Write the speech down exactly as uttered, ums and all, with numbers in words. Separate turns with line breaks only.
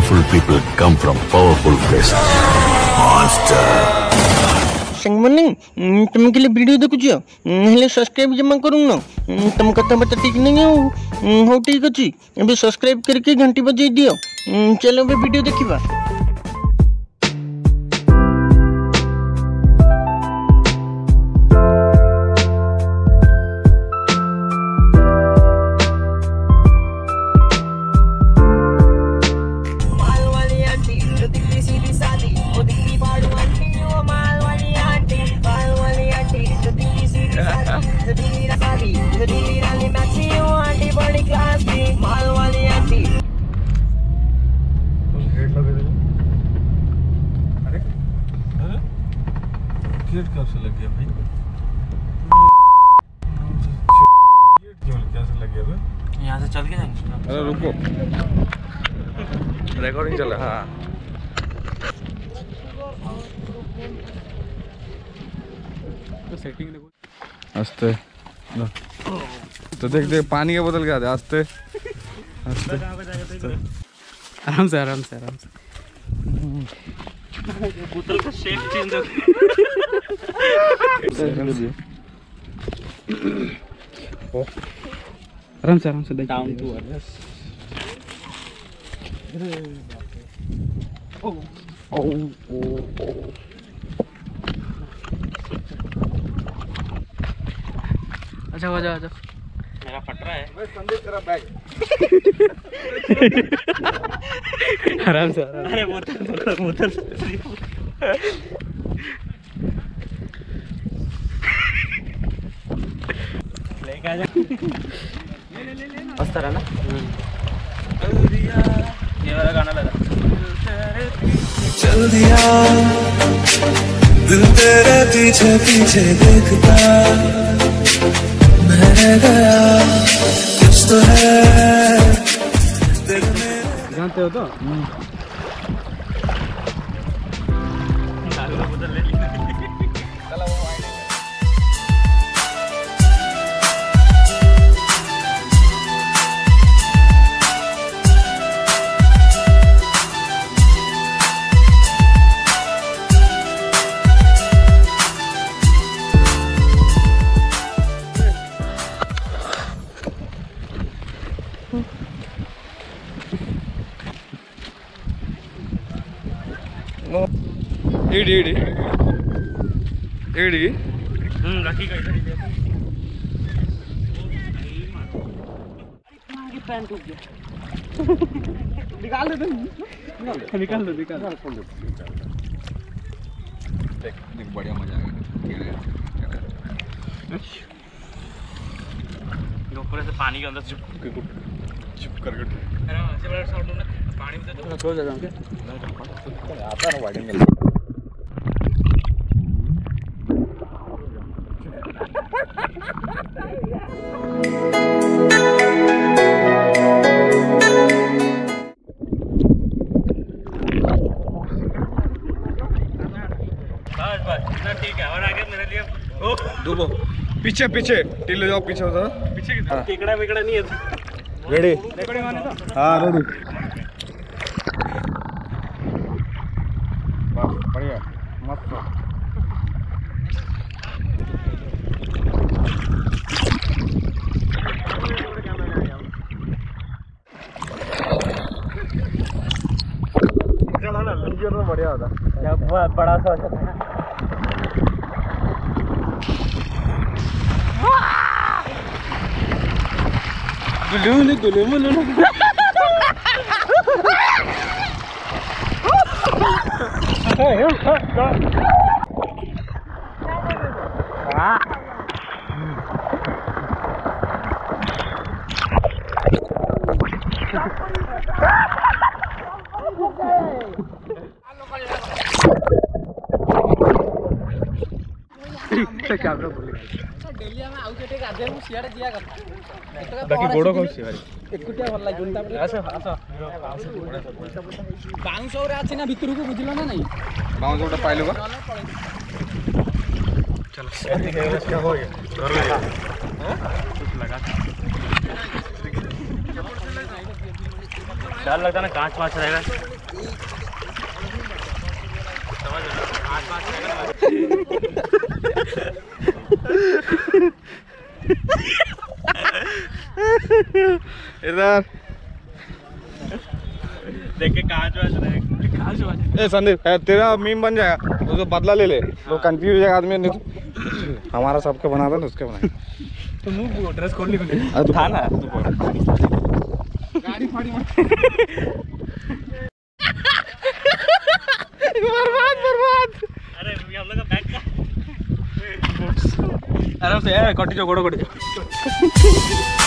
powerful people come from powerful places. Monster.
संगमने तुम के लिए वीडियो देखुछ हेले सब्सक्राइब जमा करू न तुम कथा बता ठीक नहीं हो हो ठीक अछि अबे सब्सक्राइब करके घंटी बजाई दियो। चलो बे वीडियो देखिबा।
गेट कब से लग गया भाई? गेट क्यों कैसे लग गया भाई?
यहाँ से चल के जाएंगे।
अरे रुको, रिकॉर्डिंग चल रहा है। तो सेटिंग देखो। आस्ते तो देख देख पानी के बोतल क्या दे आस्ते आस्ते
आराम से आराम से आराम से बोतल का शेप चेंज हो आराम से आराम से देख डाउन टू अर्थ। ओ ओ ओ अच्छा हो जा जा मेरा फट रहा है। मैं संदेश तेरा बैग आराम से आराम। अरे बोतल बोतल बोतल लेके आ जा। मस्त रहा ना। ये वाला गाना लगा।
चल दिया दिल तेरे पीछे पीछे देखता मैं गया कुछ तो है।
जानते हो तो
इडी इडी इडी
हम्म रखी गई इधर ही पैंट टूट गया। निकाल दे निकाल दो निकाल दो।
देख देख बढ़िया मजा आएगा।
ऊपर से पानी के अंदर चुप
चुप कर कर
अरे से बड़ा साउंड ना पानी में तो छोड़ देता हूं क्या
आता है वाइडिंग में।
बस बस इतना ठीक है। और आगे मेरे लिए ओ
डूबो पीछे पीछे टिल्ले जाओ पीछे हो तो
पीछे की टेकड़ा वेकड़ा नहीं है।
रेडी
रेडी माने तो
हाँ रेडी बस बढ़िया मस्त। तो बढ़िया होता
जब बड़ा सा होता है दुलू ने दुलू मुलू ने कैमरा बोले डेली हम आउ जेटे गाधे मु सियाडे जिया करता बाकी गोडो कहउछि भाई एकुटिया भल लागुन तापर आसा आसा बाउंस और आछि ना भितरु को बुझिलो ना नहीं
बाउंस ओटा पाइलो बा चलो क्या हो गया घर ले हां कुछ लगा
डर लगता ना कांच वाच रहेगा।
इधर
देख के कहाँ जो है कहाँ जो है।
ए संदीप तेरा मीम बन जाएगा, उसको बदला ले ले, लोग कंफ्यूज हो जाएगा आदमी। नहीं तो हमारा सबका बना था ना, उसके बनाए।
तो मुंह ड्रेस खोल ली
तो
था ना
गाड़ी फाड़ी
बर्बाद बर्बाद। अरे हम लोग का बैग का आराम से यार, कटी जाओ, गोड़ो कटी जाओ।